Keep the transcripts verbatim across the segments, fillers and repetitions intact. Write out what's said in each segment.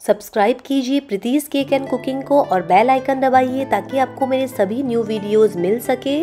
Subscribe कीजिए Preeti's cake and cooking को और बेल आइकन दबाइए ताकि आपको मेरे सभी न्यू वीडियोस मिल सके।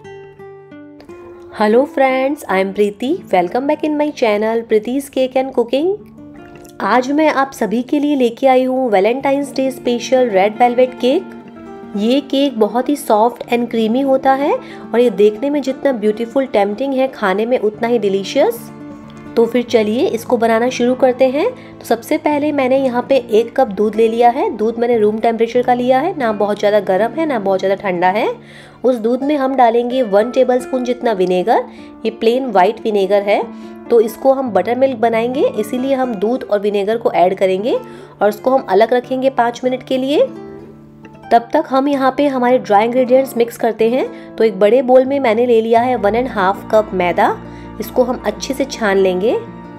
Hello friends, I am Preeti. Welcome back in my channel Preeti's cake and cooking. आज मैं आप सभी के लिए लेके आई हूँ Valentine's day special red velvet cake. ये केक बहुत ही सॉफ्ट एंड क्रीमी होता है और ये देखने में जितना ब्यूटीफुल टेम्पटिंग है, खाने में उतना ही डिलीशियस। तो फिर चलिए इसको बनाना शुरू करते हैं। तो सबसे पहले मैंने यहाँ पे एक कप दूध ले लिया है। दूध मैंने रूम टेम्परेचर का लिया है, ना बहुत ज़्यादा गर्म है ना बहुत ज़्यादा ठंडा है। उस दूध में हम डालेंगे वन टेबल स्पून जितना विनेगर। ये प्लेन वाइट विनेगर है, तो इसको हम बटर मिल्क बनाएंगे, इसीलिए हम दूध और विनेगर को ऐड करेंगे और इसको हम अलग रखेंगे पाँच मिनट के लिए। तब तक हम यहाँ पे हमारे ड्राई इंग्रेडिएंट्स मिक्स करते हैं। तो एक बड़े बोल में मैंने ले लिया है वन एंड हाफ कप मैदा। इसको हम अच्छे से छान लेंगे।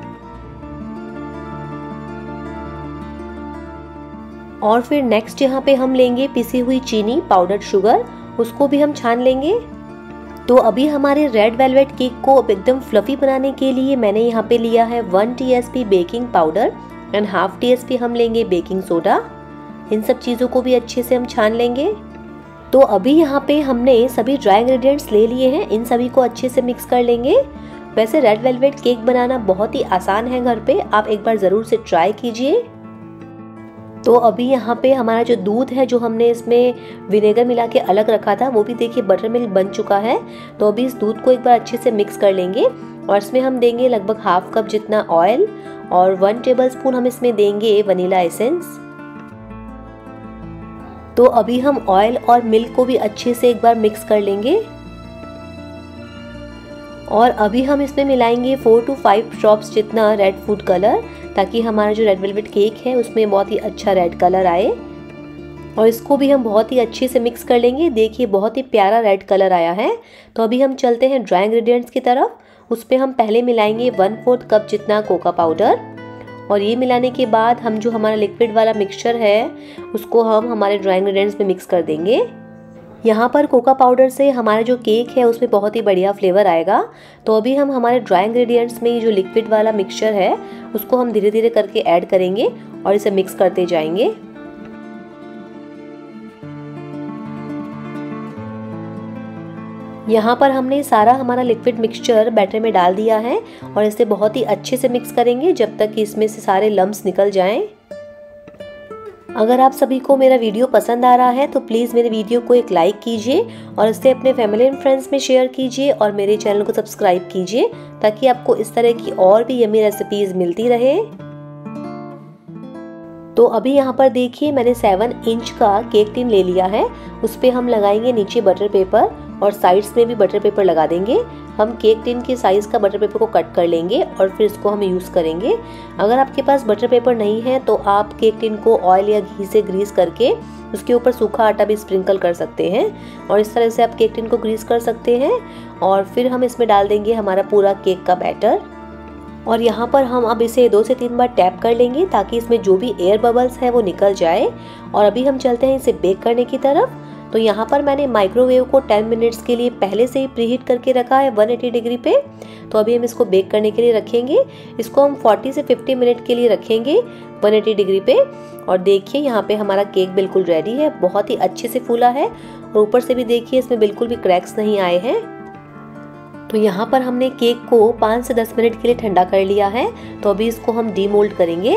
और फिर नेक्स्ट यहाँ पे हम लेंगे पिसी हुई चीनी, पाउडर शुगर, उसको भी हम छान लेंगे। तो अभी हमारे रेड वेलवेट केक को एकदम फ्लफी बनाने के लिए मैंने यहाँ पे लिया है one tsp baking powder and half tsp हम लेंगे बेकिंग सोडा। इन सब चीज़ों को भी अच्छे से हम छान लेंगे। तो अभी यहाँ पे हमने सभी ड्राई इंग्रेडिएंट्स ले लिए हैं, इन सभी को अच्छे से मिक्स कर लेंगे। वैसे रेड वेलवेट केक बनाना बहुत ही आसान है घर पे, आप एक बार ज़रूर से ट्राई कीजिए। तो अभी यहाँ पे हमारा जो दूध है, जो हमने इसमें विनेगर मिला के अलग रखा था, वो भी देखिए बटर मिल्क बन चुका है। तो अभी इस दूध को एक बार अच्छे से मिक्स कर लेंगे और इसमें हम देंगे लगभग हाफ कप जितना ऑयल और वन टेबल स्पून हम इसमें देंगे वनीला एसेंस। तो अभी हम ऑयल और मिल्क को भी अच्छे से एक बार मिक्स कर लेंगे और अभी हम इसमें मिलाएंगे फोर टू फाइव ड्रॉप्स जितना रेड फूड कलर, ताकि हमारा जो रेड वेलवेट केक है उसमें बहुत ही अच्छा रेड कलर आए। और इसको भी हम बहुत ही अच्छे से मिक्स कर लेंगे। देखिए बहुत ही प्यारा रेड कलर आया है। तो अभी हम चलते हैं ड्राई इंग्रेडिएंट्स की तरफ। उस पर हम पहले मिलाएंगे वन फोर्थ कप जितना कोका पाउडर और ये मिलाने के बाद हम जो हमारा लिक्विड वाला मिक्सचर है उसको हम हमारे ड्राई इंग्रेडिएंट्स में मिक्स कर देंगे। यहाँ पर कोका पाउडर से हमारा जो केक है उसमें बहुत ही बढ़िया फ्लेवर आएगा। तो अभी हम हमारे ड्राई इंग्रेडिएंट्स में ये जो लिक्विड वाला मिक्सचर है उसको हम धीरे धीरे करके ऐड करेंगे और इसे मिक्स करते जाएंगे। यहाँ पर हमने सारा हमारा लिक्विड मिक्सचर बैटर में डाल दिया है और इसे बहुत ही अच्छे से मिक्स करेंगे जब तक कि इसमें से सारे लम्स निकल जाएं। अगर आप सभी को मेरा वीडियो पसंद आ रहा है तो प्लीज़ मेरे वीडियो को एक लाइक कीजिए और इसे अपने फैमिली एंड फ्रेंड्स में शेयर कीजिए और मेरे चैनल को सब्सक्राइब कीजिए ताकि आपको इस तरह की और भी यम्मी रेसिपीज मिलती रहे। तो अभी यहाँ पर देखिए मैंने सेवन इंच का केक टिन ले लिया है। उस पर हम लगाएंगे नीचे बटर पेपर और साइड्स में भी बटर पेपर लगा देंगे। हम केक टिन के साइज़ का बटर पेपर को कट कर लेंगे और फिर इसको हम यूज़ करेंगे। अगर आपके पास बटर पेपर नहीं है तो आप केक टिन को ऑयल या घी से ग्रीस करके उसके ऊपर सूखा आटा भी स्प्रिंकल कर सकते हैं और इस तरह से आप केक टिन को ग्रीस कर सकते हैं। और फिर हम इसमें डाल देंगे हमारा पूरा केक का बैटर और यहाँ पर हम अब इसे दो से तीन बार टैप कर लेंगे ताकि इसमें जो भी एयर बबल्स है वो निकल जाए। और अभी हम चलते हैं इसे बेक करने की तरफ। तो यहाँ पर मैंने माइक्रोवेव को टेन मिनट्स के लिए पहले से ही प्रीहीट करके रखा है वन एटी डिग्री पे। तो अभी हम इसको बेक करने के लिए रखेंगे। इसको हम फोर्टी से फिफ्टी मिनट के लिए रखेंगे वन एटी डिग्री पे। और देखिए यहाँ पे हमारा केक बिल्कुल रेडी है, बहुत ही अच्छे से फूला है और ऊपर से भी देखिए इसमें बिल्कुल भी क्रैक्स नहीं आए हैं। तो यहाँ पर हमने केक को पाँच से दस मिनट के लिए ठंडा कर लिया है। तो अभी इसको हम डीमोल्ड करेंगे।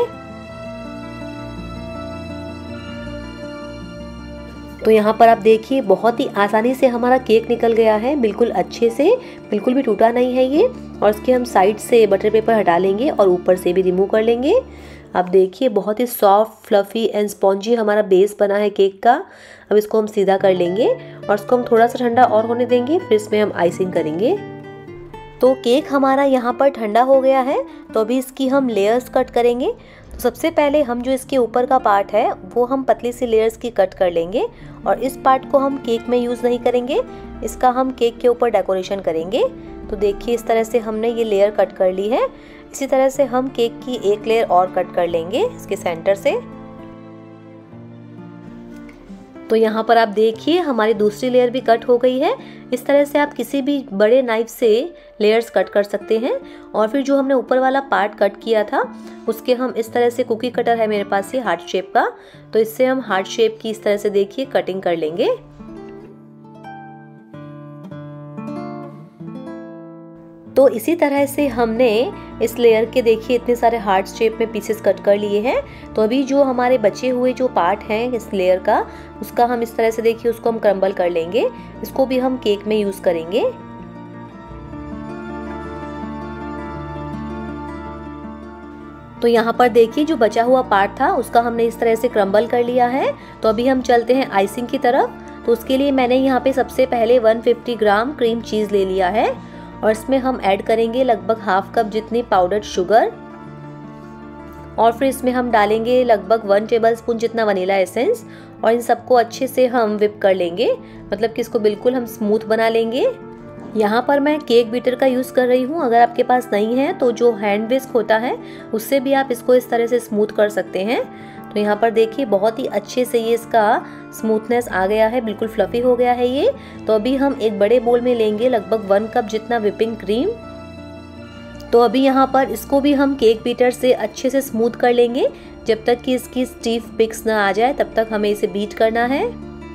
तो यहाँ पर आप देखिए बहुत ही आसानी से हमारा केक निकल गया है, बिल्कुल अच्छे से, बिल्कुल भी टूटा नहीं है ये। और इसके हम साइड से बटर पेपर हटा लेंगे और ऊपर से भी रिमूव कर लेंगे। आप देखिए बहुत ही सॉफ्ट, फ्लफी एंड स्पॉन्जी हमारा बेस बना है केक का। अब इसको हम सीधा कर लेंगे और इसको हम थोड़ा सा ठंडा और होने देंगे, फिर इसमें हम आइसिंग करेंगे। तो केक हमारा यहाँ पर ठंडा हो गया है। तो अभी इसकी हम लेयर्स कट करेंगे। तो सबसे पहले हम जो इसके ऊपर का पार्ट है वो हम पतली सी लेयर्स की कट कर लेंगे और इस पार्ट को हम केक में यूज़ नहीं करेंगे, इसका हम केक के ऊपर डेकोरेशन करेंगे। तो देखिए इस तरह से हमने ये लेयर कट कर ली है। इसी तरह से हम केक की एक लेयर और कट कर लेंगे इसके सेंटर से। तो यहाँ पर आप देखिए हमारी दूसरी लेयर भी कट हो गई है। इस तरह से आप किसी भी बड़े नाइफ से लेयर्स कट कर सकते हैं। और फिर जो हमने ऊपर वाला पार्ट कट किया था उसके हम इस तरह से, कुकी कटर है मेरे पास ये हार्ट शेप का, तो इससे हम हार्ट शेप की इस तरह से देखिए कटिंग कर लेंगे। तो इसी तरह से हमने इस लेयर के देखिए इतने सारे हार्ट शेप में पीसेस कट कर लिए हैं। तो अभी जो हमारे बचे हुए जो पार्ट हैं इस लेयर का, उसका हम इस तरह से देखिए उसको हम क्रम्बल कर लेंगे। इसको भी हम केक में यूज करेंगे। तो यहाँ पर देखिए जो बचा हुआ पार्ट था उसका हमने इस तरह से क्रम्बल कर लिया है। तो अभी हम चलते हैं आइसिंग की तरफ। तो उसके लिए मैंने यहाँ पे सबसे पहले एक सौ पचास ग्राम क्रीम चीज ले लिया है और इसमें हम ऐड करेंगे लगभग हाफ कप जितनी पाउडर्ड शुगर। और फिर इसमें हम डालेंगे लगभग वन टेबल स्पून जितना वनीला एसेंस और इन सबको अच्छे से हम विप कर लेंगे, मतलब कि इसको बिल्कुल हम स्मूथ बना लेंगे। यहाँ पर मैं केक बीटर का यूज़ कर रही हूँ। अगर आपके पास नहीं है तो जो हैंड विस्क होता है उससे भी आप इसको इस तरह से स्मूथ कर सकते हैं। तो यहाँ पर देखिए बहुत ही अच्छे से ये इसका स्मूथनेस आ गया है, बिल्कुल फ्लफी हो गया है ये। तो अभी हम एक बड़े बोल में लेंगे लगभग वन कप जितना व्हिपिंग क्रीम। तो अभी यहाँ पर इसको भी हम केक बीटर से अच्छे से स्मूथ कर लेंगे। जब तक कि इसकी स्टीफ पिक्स ना आ जाए तब तक हमें इसे बीट करना है।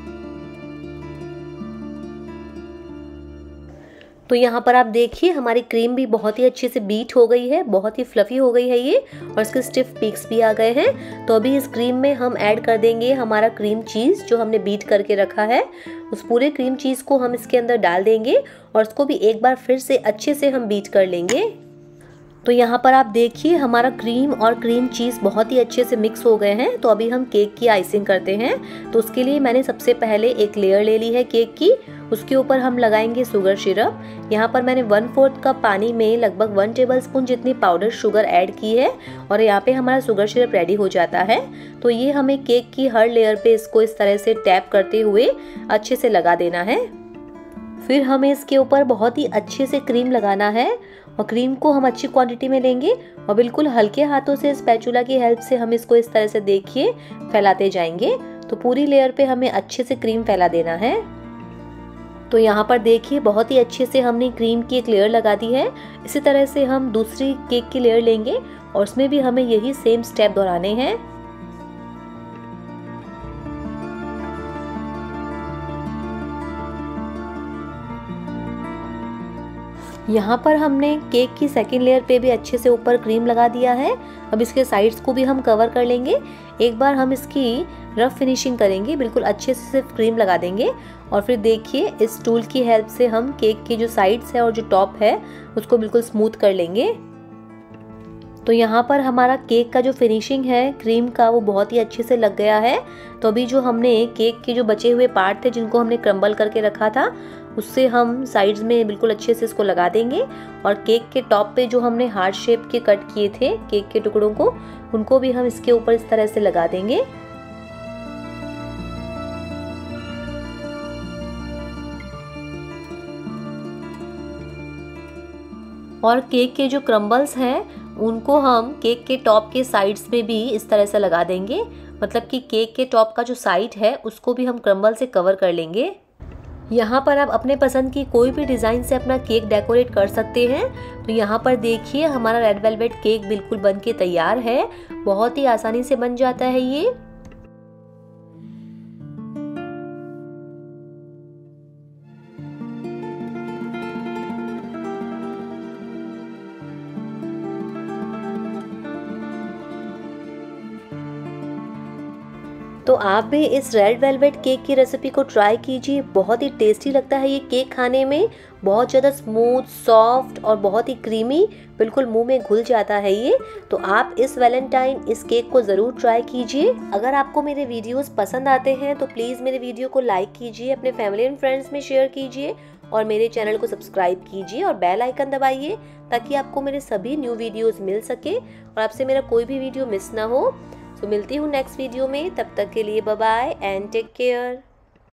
तो यहाँ पर आप देखिए हमारी क्रीम भी बहुत ही अच्छे से बीट हो गई है, बहुत ही फ्लफी हो गई है ये और इसके स्टिफ पीक्स भी आ गए हैं। तो अभी इस क्रीम में हम ऐड कर देंगे हमारा क्रीम चीज़ जो हमने बीट करके रखा है। उस पूरे क्रीम चीज़ को हम इसके अंदर डाल देंगे और इसको भी एक बार फिर से अच्छे से हम बीट कर लेंगे। तो यहाँ पर आप देखिए हमारा क्रीम और क्रीम चीज़ बहुत ही अच्छे से मिक्स हो गए हैं। तो अभी हम केक की आइसिंग करते हैं। तो उसके लिए मैंने सबसे पहले एक लेयर ले ली है केक की, उसके ऊपर हम लगाएंगे शुगर सिरप। यहाँ पर मैंने वन फोर्थ कप पानी में लगभग वन टेबल स्पून जितनी पाउडर शुगर ऐड की है और यहाँ पे हमारा शुगर सिरप रेडी हो जाता है। तो ये हमें केक की हर लेयर पे इसको इस तरह से टैप करते हुए अच्छे से लगा देना है। फिर हमें इसके ऊपर बहुत ही अच्छे से क्रीम लगाना है और क्रीम को हम अच्छी क्वांटिटी में लेंगे और बिल्कुल हल्के हाथों से स्पैचुला की हेल्प से हम इसको इस तरह से देखिए फैलाते जाएंगे। तो पूरी लेयर पे हमें अच्छे से क्रीम फैला देना है। तो यहाँ पर देखिए बहुत ही अच्छे से हमने क्रीम की एक लेयर लगा दी है। इसी तरह से हम दूसरी केक की लेयर लेंगे और उसमें भी हमें यही सेम स्टेप दोहराने हैं। यहाँ पर हमने केक की सेकेंड लेयर पे भी अच्छे से ऊपर क्रीम लगा दिया है। अब इसके साइड्स को भी हम कवर कर लेंगे। एक बार हम इसकी रफ फिनिशिंग करेंगे, बिल्कुल अच्छे से सिर्फ क्रीम लगा देंगे और फिर देखिए इस टूल की हेल्प से हम केक की जो साइड्स है और जो टॉप है उसको बिल्कुल स्मूथ कर लेंगे। तो यहाँ पर हमारा केक का जो फिनिशिंग है क्रीम का वो बहुत ही अच्छे से लग गया है। तो अभी जो हमने केक के जो बचे हुए पार्ट थे जिनको हमने क्रम्बल करके रखा था उससे हम साइड्स में बिल्कुल अच्छे से इसको लगा देंगे और केक के टॉप पे जो हमने हार्ट शेप के कट किए थे केक के टुकड़ों को, उनको भी हम इसके ऊपर इस तरह से लगा देंगे। और केक के जो क्रम्बल्स हैं उनको हम केक के टॉप के साइड्स में भी इस तरह से लगा देंगे, मतलब कि केक के टॉप का जो साइड है उसको भी हम क्रम्बल से कवर कर लेंगे। यहाँ पर आप अपने पसंद की कोई भी डिज़ाइन से अपना केक डेकोरेट कर सकते हैं। तो यहाँ पर देखिए हमारा रेड वेलवेट केक बिल्कुल बन के तैयार है, बहुत ही आसानी से बन जाता है ये। तो आप भी इस रेड वेलवेट केक की रेसिपी को ट्राई कीजिए, बहुत ही टेस्टी लगता है ये केक खाने में, बहुत ज़्यादा स्मूथ सॉफ्ट और बहुत ही क्रीमी, बिल्कुल मुंह में घुल जाता है ये। तो आप इस वैलेंटाइन इस केक को ज़रूर ट्राई कीजिए। अगर आपको मेरे वीडियोस पसंद आते हैं तो प्लीज़ मेरे वीडियो को लाइक कीजिए, अपने फैमिली एंड फ्रेंड्स में शेयर कीजिए और मेरे चैनल को सब्सक्राइब कीजिए और बेल आइकन दबाइए ताकि आपको मेरे सभी न्यू वीडियोज़ मिल सके और आपसे मेरा कोई भी वीडियो मिस ना हो। तो मिलती हूँ नेक्स्ट वीडियो में, तब तक के लिए bye bye and take care.